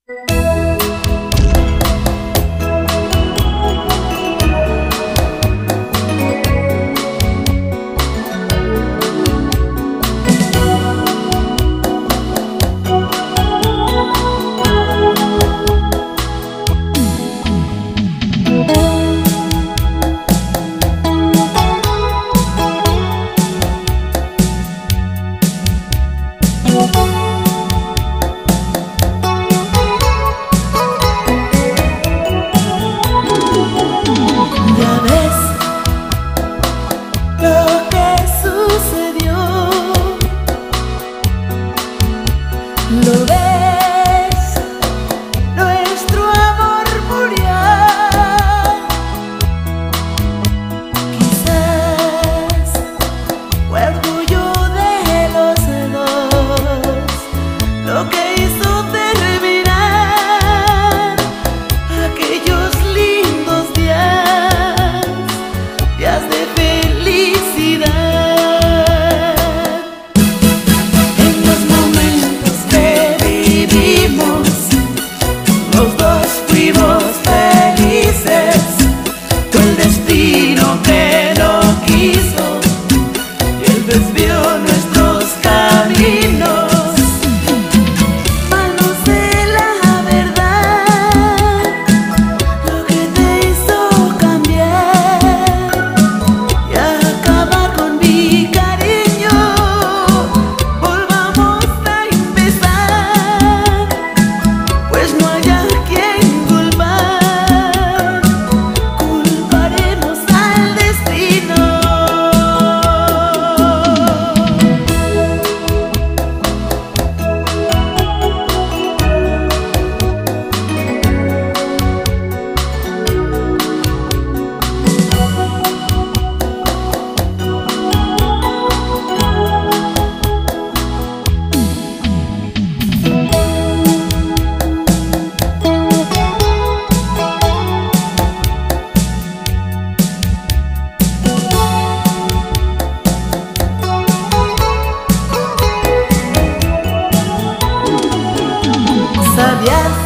Lo ves, nuestro amor murió. Quizás fue orgullo de los dos lo que hizo terminar aquellos lindos días de felicidad. Que lo quiso y él desvió nuestros caminos. Mal no sé la verdad, lo que te hizo cambiar y acabar con mi cariño. Volvamos a empezar, pues no hay a quien culpar. Culparemos al destino. ¿Sabías